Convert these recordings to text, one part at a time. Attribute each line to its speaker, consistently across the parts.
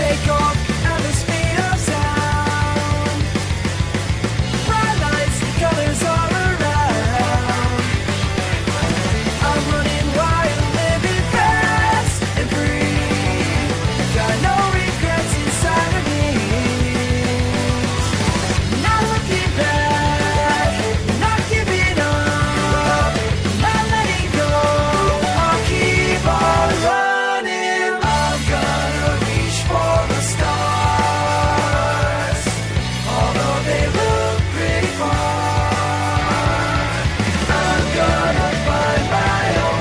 Speaker 1: take off at the speed of sound. Bright lights, the colors all around. I'm running wild, living fast and free. Got no regrets inside of me. Not looking back, not giving up, not letting go. I'll keep on running. I'm gonna reach for the stars, although they look pretty far. I'm gonna find my own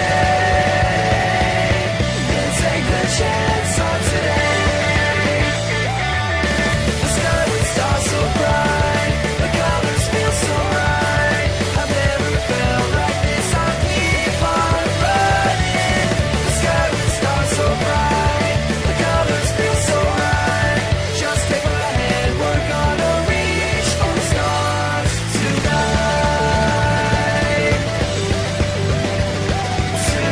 Speaker 1: way and take the chance on today. The sky would start so bright, the colors feel so right. I've never felt like this. I'll keep on running. The sky would start so bright, the colors feel so right. Just take my hand, we're gonna reach for the stars tonight.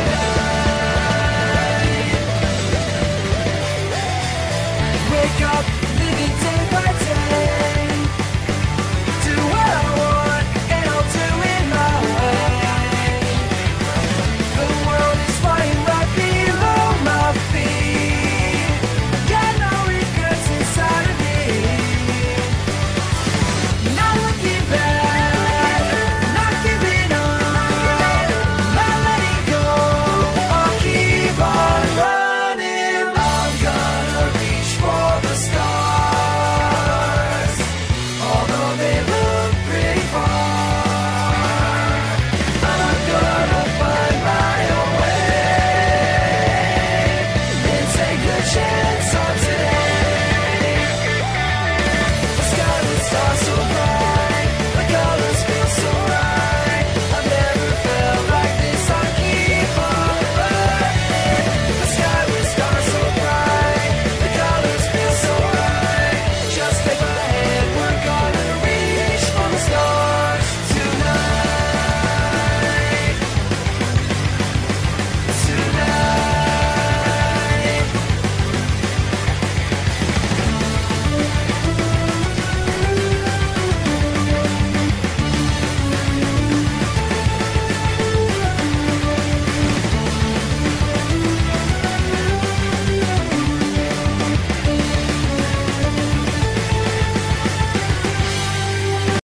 Speaker 1: Tonight. Wake up.